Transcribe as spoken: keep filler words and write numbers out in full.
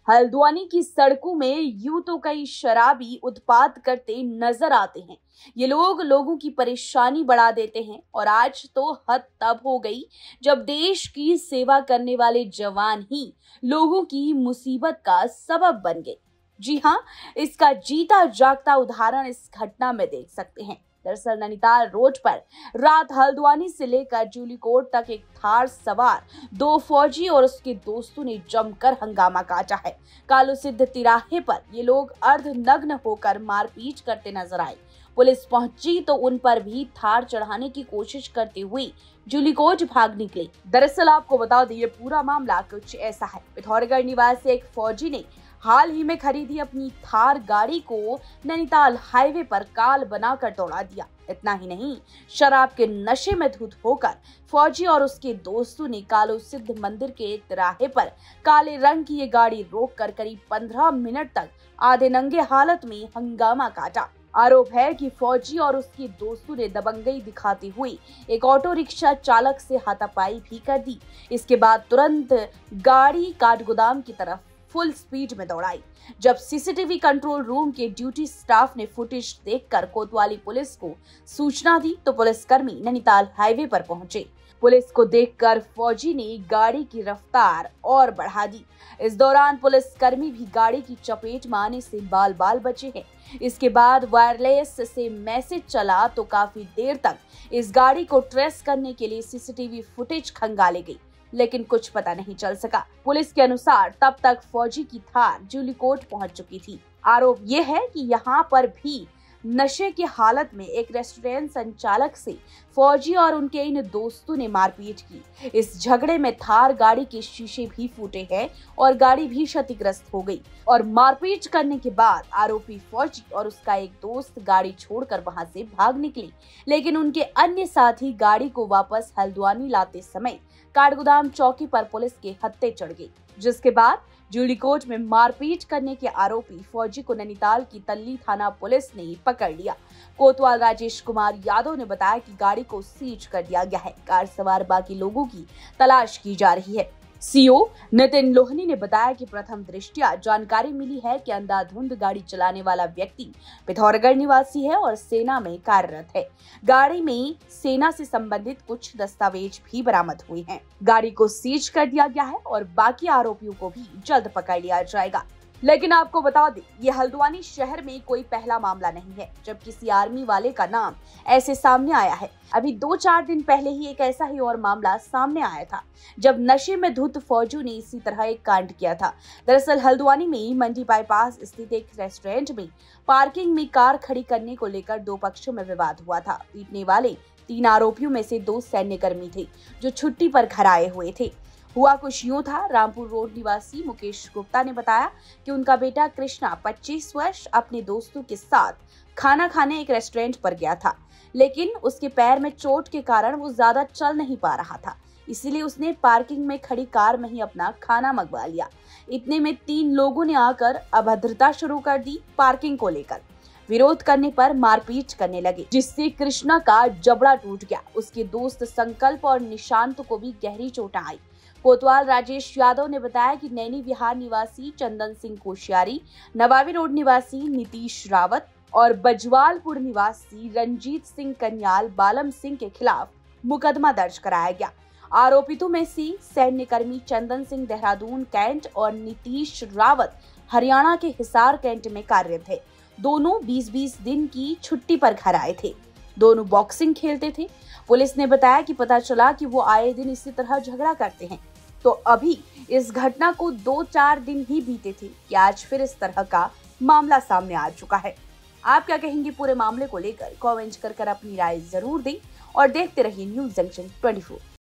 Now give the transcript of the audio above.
हल्द्वानी की सड़कों में यूं तो कई शराबी उत्पात करते नजर आते हैं। ये लोग लोगों की परेशानी बढ़ा देते हैं और आज तो हद तब हो गई जब देश की सेवा करने वाले जवान ही लोगों की मुसीबत का सबब बन गए। जी हाँ, इसका जीता जागता उदाहरण इस घटना में देख सकते हैं। दरअसल नैनीताल रोड पर रात हल्द्वानी से लेकर जूलीकोट तक एक थार सवार दो फौजी और उसके दोस्तों ने जमकर हंगामा काटा है। कालू सिद्ध तिराहे पर ये लोग अर्धनग्न होकर मारपीट करते नजर आए। पुलिस पहुंची तो उन पर भी थार चढ़ाने की कोशिश करते हुए जूलीकोट भाग निकले। दरअसल आपको बता दें, ये पूरा मामला कुछ ऐसा है। पिथौरागढ़ निवासी एक फौजी ने हाल ही में खरीदी अपनी थार गाड़ी को नैनीताल हाईवे पर काल बनाकर दौड़ा दिया। इतना ही नहीं, शराब के नशे में धुत होकर फौजी और उसके दोस्तों ने कालू सिद्ध मंदिर के तिराहे पर काले रंग की ये गाड़ी रोककर करीब पंद्रह मिनट तक आधे नंगे हालत में हंगामा काटा। आरोप है कि फौजी और उसके दोस्तों ने दबंगई दिखाते हुए एक ऑटो रिक्शा चालक से हाथापाई भी कर दी। इसके बाद तुरंत गाड़ी काठगोदाम की तरफ फुल स्पीड में दौड़ाई। जब सीसीटीवी कंट्रोल रूम के ड्यूटी स्टाफ ने फुटेज देखकर कोतवाली पुलिस को सूचना दी तो पुलिसकर्मी नैनीताल हाईवे पर पहुंचे। पुलिस को देखकर फौजी ने गाड़ी की रफ्तार और बढ़ा दी। इस दौरान पुलिसकर्मी भी गाड़ी की चपेट में आने से बाल बाल बचे हैं। इसके बाद वायरलेस से मैसेज चला तो काफी देर तक इस गाड़ी को ट्रेस करने के लिए सीसीटीवी फुटेज खंगाले गई, लेकिन कुछ पता नहीं चल सका। पुलिस के अनुसार तब तक फौजी की थार जूलीकोट पहुंच चुकी थी। आरोप ये है कि यहाँ पर भी नशे की हालत में एक रेस्टोरेंट संचालक से फौजी और उनके इन दोस्तों ने मारपीट की। इस झगड़े में थार गाड़ी के शीशे भी फूटे हैं और गाड़ी भी क्षतिग्रस्त हो गई। और मारपीट करने के बाद आरोपी फौजी और उसका एक दोस्त गाड़ी छोड़कर वहां से भाग निकले, लेकिन उनके अन्य साथी गाड़ी को वापस हल्द्वानी लाते समय काठगोदाम चौकी पर पुलिस के हत्थे चढ़ गई, जिसके बाद जूलीकोट में मारपीट करने के आरोपी फौजी को नैनीताल की तल्ली थाना पुलिस ने पकड़ लिया। कोतवाल राजेश कुमार यादव ने बताया कि गाड़ी को सीज कर दिया गया है। कार सवार बाकी लोगों की तलाश की जा रही है। सीओ नितिन लोहनी ने बताया कि प्रथम दृष्टया जानकारी मिली है कि अंधाधुंध गाड़ी चलाने वाला व्यक्ति पिथौरागढ़ निवासी है और सेना में कार्यरत है। गाड़ी में सेना से संबंधित कुछ दस्तावेज भी बरामद हुए हैं। गाड़ी को सीज कर दिया गया है और बाकी आरोपियों को भी जल्द पकड़ लिया जाएगा। लेकिन आपको बता दें, ये हल्द्वानी शहर में कोई पहला मामला नहीं है जब किसी आर्मी वाले का नाम ऐसे सामने आया है। अभी दो चार दिन पहले ही एक ऐसा ही और मामला सामने आया था जब नशे में धुत फौजियों ने इसी तरह एक कांड किया था। दरअसल हल्द्वानी में मंडी बाईपास स्थित एक रेस्टोरेंट में पार्किंग में कार खड़ी करने को लेकर दो पक्षों में विवाद हुआ था। पीटने वाले तीन आरोपियों में से दो सैन्यकर्मी थे जो छुट्टी पर घर आए हुए थे। हुआ कुछ यूं था। रामपुर रोड निवासी मुकेश गुप्ता ने बताया कि उनका बेटा कृष्णा पच्चीस वर्ष अपने दोस्तों के साथ खाना खाने एक रेस्टोरेंट पर गया था, लेकिन उसके पैर में चोट के कारण वो ज्यादा चल नहीं पा रहा था। इसीलिए उसने पार्किंग में खड़ी कार में ही अपना खाना मंगवा लिया। इतने में तीन लोगों ने आकर अभद्रता शुरू कर दी। पार्किंग को लेकर विरोध करने पर मारपीट करने लगे, जिससे कृष्णा का जबड़ा टूट गया। उसके दोस्त संकल्प और निशांत को भी गहरी चोटें आई। कोतवाल राजेश यादव ने बताया कि नैनी विहार निवासी चंदन सिंह कोश्यारी, नवाबी रोड निवासी नीतीश रावत और बजवालपुर निवासी रंजीत सिंह कन्याल बालम सिंह के खिलाफ मुकदमा दर्ज कराया गया। आरोपितों में से सैन्यकर्मी चंदन सिंह देहरादून कैंट और नीतीश रावत हरियाणा के हिसार कैंट में कार्यरत थे। दोनों बीस बीस दिन की छुट्टी पर घर आए थे। दोनों बॉक्सिंग खेलते थे। पुलिस ने बताया कि पता चला कि वो आए दिन इसी तरह झगड़ा करते हैं। तो अभी इस घटना को दो चार दिन ही बीते थे कि आज फिर इस तरह का मामला सामने आ चुका है। आप क्या कहेंगे पूरे मामले को लेकर? कमेंट कर कर अपनी राय जरूर दें और देखते रहिए न्यूज़ जंक्शन चौबीस।